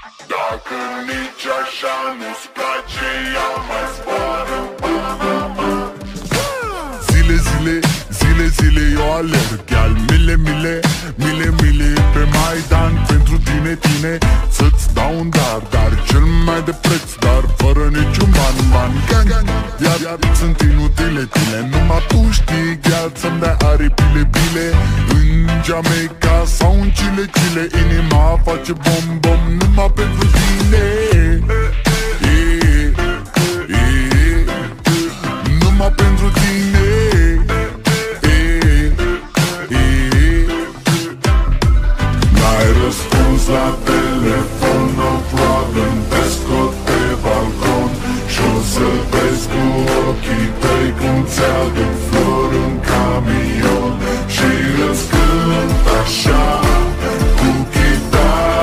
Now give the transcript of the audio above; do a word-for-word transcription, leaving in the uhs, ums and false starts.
Dacă nici așa nu-ți place, ia mai zboară Panama. Zile, zile, zile, zile eu alerg, chiar mile, mile, mile, mile pe Maidan pentru tine, tine, să-ți dau un dar, dar cel mai de preț, dar fără niciun ban, ban, gang, gang. Iar, iar sunt inutile tine, numai tu știi, chiar să-mi dai aripile, bile în Jamaica sau în Chile, Chile, inima face bom, bom, numai pentru tine. E, e, numai pentru tine. N-ai răspuns la telefon, no problem.